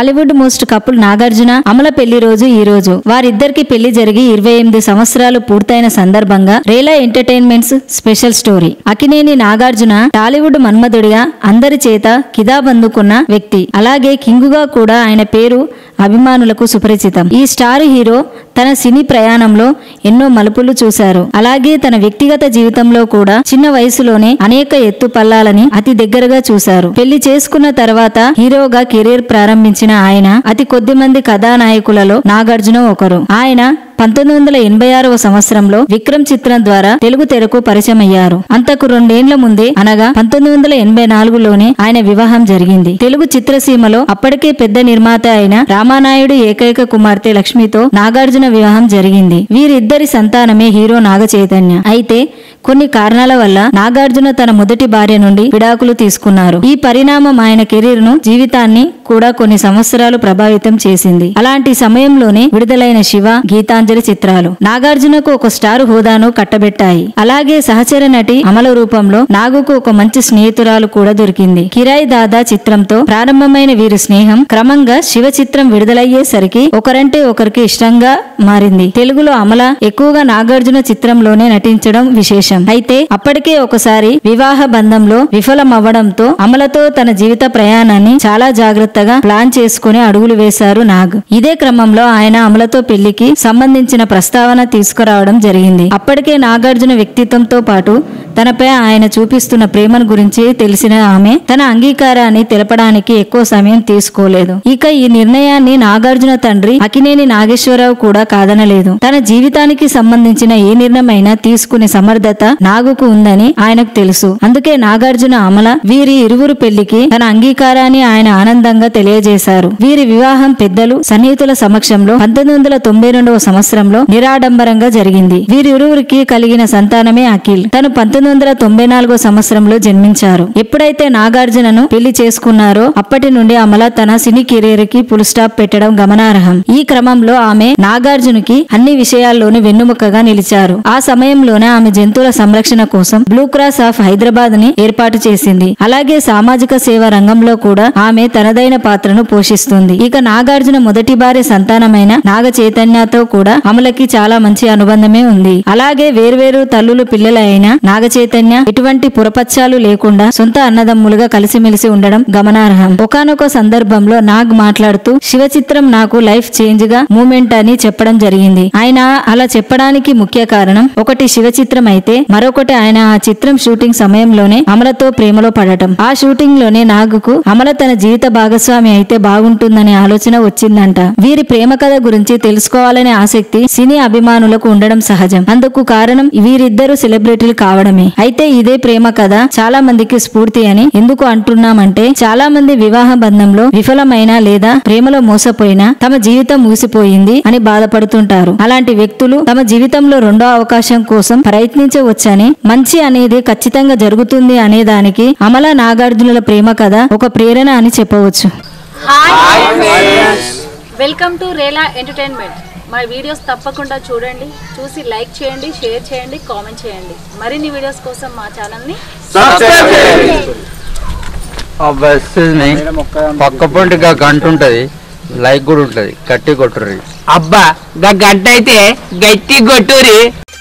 Tollywood most couple Nagarjuna Amala పెళ్లి రోజు ఈ రోజు. వారిద్దరికి పెళ్లి జరిగి 28 సంవత్సరాలు పూర్తయిన సందర్భంగా Rela entertainments special story. Akkineni Nagarjuna Tollywood మన్మధుడిగా అందరి చేత కితాబ్ అందుకున్న వ్యక్తి. అలాగే కింగుగా కూడా ఆయన పేరు అభిమానులకు సుపరిచితం. ఈ స్టార్ హీరో తన సినీ ప్రయాణంలో ఎన్నో మలుపులు చూశారు. అలాగే తన వ్యక్తిగత జీవితంలో కూడా చిన్న వయసులోనే అనేక ఎత్తు పల్లాలని అతి దగ్గరగా చూశారు. పెళ్లి చేసుకున్న తర్వాత హీరోగా కెరీర్ ప్రారంభించిన ఆయన అతి కొద్ది మంది కథానాయకులలో నాగార్జున ఒకరు. ఆయన 1986వ సంవత్సరంలో విక్రమ్ చిత్రం ద్వారా తెలుగు తెరకు పరిచయమయ్యారు. అంతకు 2 ఏండ్ల ముందే అనగా 1984లోనే ఆయన వివాహం జరిగింది. తెలుగు చిత్రసీమలో అప్పటికే పెద్ద నిర్మాత అయిన రామానాయుడు ఏకైక కుమార్తె లక్ష్మితో నాగార్జున వివాహం జరిగింది. వీరిద్దరి సంతానమే హీరో నాగచైతన్య. అయితే కొన్ని కారణాల వల్ల నాగార్జున తన మొదటి భార్య నుండి విడాకులు తీసుకున్నారు. ఈ పరిణామం ఆయన కెరీర్ ను జీవితాన్ని కూడా కొన్ని సంవత్సరాలు ప్రభావితం చేసింది. అలాంటి సమయంలోనే విడుదలైన శివ, గీతాంజలి చిత్రాలు నాగార్జునకు ఒక స్టార్ హోదాను కట్టబెట్టాయి. అలాగే సహచర నటి అమల రూపంలో నాగుకు ఒక మంచి స్నేహితురాలు కూడా దొరికింది. కిరాయి దాదా చిత్రంతో ప్రారంభమైన వీరి స్నేహం క్రమంగా శివ చిత్రం విడుదలయ్యేసరికి ఒకరంటే ఒకరికి ఇష్టంగా మారింది. తెలుగులో అమల ఎక్కువగా నాగార్జున చిత్రంలోనే నటించడం విశేషం. అయితే అప్పటికే ఒకసారి వివాహ బంధంలో విఫలమవ్వడంతో అమలతో తన జీవిత ప్రయాణాన్ని చాలా జాగ్రత్తగా ప్లాన్ చేసుకుని అడుగులు వేశారు నాగ్. ఇదే క్రమంలో ఆయన అమలతో పెళ్లికి సంబంధించిన ప్రస్తావన తీసుకురావడం జరిగింది. అప్పటికే నాగార్జున వ్యక్తిత్వంతో పాటు తనపై ఆయన చూపిస్తున్న ప్రేమను గురించి తెలిసిన ఆమె తన అంగీకారాన్ని తెలపడానికి ఎక్కువ సమయం తీసుకోలేదు. ఇక ఈ నిర్ణయాన్ని నాగార్జున తండ్రి అక్కినేని నాగేశ్వరరావు కూడా కాదనలేదు. తన జీవితానికి సంబంధించిన ఏ నిర్ణయమైనా తీసుకునే సమర్థత నాగుకు ఉందని ఆయనకు తెలుసు. అందుకే నాగార్జున అమల వీరి ఇరువురు పెళ్లికి తన అంగీకారాన్ని ఆయన ఆనందంగా తెలియజేశారు. వీరి వివాహం పెద్దలు సన్నిహితుల సమక్షంలో 1992వ సంవత్సరంలో నిరాడంబరంగా జరిగింది. వీరిరువురికి కలిగిన సంతానమే అఖిల్. తను 1994వ సంవత్సరంలో జన్మించారు. ఎప్పుడైతే నాగార్జునను పెళ్లి చేసుకున్నారో అప్పటి నుండి అమల తన సినీ కెరీర్ కి ఫుల్ స్టాప్ పెట్టడం గమనార్హం. ఈ క్రమంలో ఆమె నాగార్జునకి అన్ని విషయాల్లోనూ వెన్నుముకగా నిలిచారు. ఆ సమయంలోనే ఆమె జంతువుల సంరక్షణ కోసం బ్లూ క్రాస్ ఆఫ్ హైదరాబాద్ ని ఏర్పాటు చేసింది. అలాగే సామాజిక సేవ రంగంలో కూడా ఆమె తనదైన పాత్రను పోషిస్తుంది. ఇక నాగార్జున మొదటి భార్య సంతానమైన నాగ చైతన్యతో కూడా అమలకి చాలా మంచి అనుబంధమే ఉంది. అలాగే వేర్వేరు తల్లులు పిల్లల అయిన నాగ చైతన్య ఎటువంటి పురపచ్చాలు లేకుండా సొంత అన్నదమ్ములుగా కలిసిమెలిసి ఉండడం గమనార్హం. ఒకానొక సందర్భంలో నాగ్ మాట్లాడుతూ శివ చిత్రం నాకు లైఫ్ చేంజ్ గా మూమెంట్ అని చెప్పడం జరిగింది. ఆయన అలా చెప్పడానికి ముఖ్య కారణం ఒకటి శివ చిత్రం అయితే మరొకటి ఆయన ఆ చిత్రం షూటింగ్ సమయంలోనే అమలతో ప్రేమలో పడటం. ఆ షూటింగ్ లోనే నాగుకు అమల తన జీవిత భాగస్వామి అయితే బాగుంటుందనే ఆలోచన వచ్చిందంట. వీరి ప్రేమ కథ గురించి తెలుసుకోవాలనే ఆసక్తి సినీ అభిమానులకు ఉండడం సహజం. అందుకు కారణం వీరిద్దరూ సెలబ్రిటీలు కావడమే. అయితే ఇదే ప్రేమ కథ చాలా మందికి స్ఫూర్తి అని ఎందుకు అంటున్నామంటే చాలా మంది వివాహ బంధంలో విఫలమైనా లేదా ప్రేమలో మోసపోయినా తమ జీవితం ముగిసిపోయింది అని బాధపడుతుంటారు. అలాంటి వ్యక్తులు తమ జీవితంలో రెండో అవకాశం కోసం ప్రయత్నించవచ్చని, మంచి అనేది ఖచ్చితంగా జరుగుతుంది అనే దానికి అమల నాగార్జునుల ప్రేమ కథ ఒక ప్రేరణ అని చెప్పవచ్చు. Welcome to Rela entertainment. మా వీడియోస్ తప్పకుండా చూడండి. చూసి లైక్ చేయండి, షేర్ చేయండి, కామెంట్ చేయండి. మరిన్ని వీడియోస్ కోసం మా ఛానల్ని సబ్స్క్రైబ్ చేయండి. పక్క పొంటిగా గంట ఉంటది, లైక్ కూడా ఉంటది, గట్టి కొట్టుర్రి. అబ్బా గంట అయితే గట్టి కొట్టురి.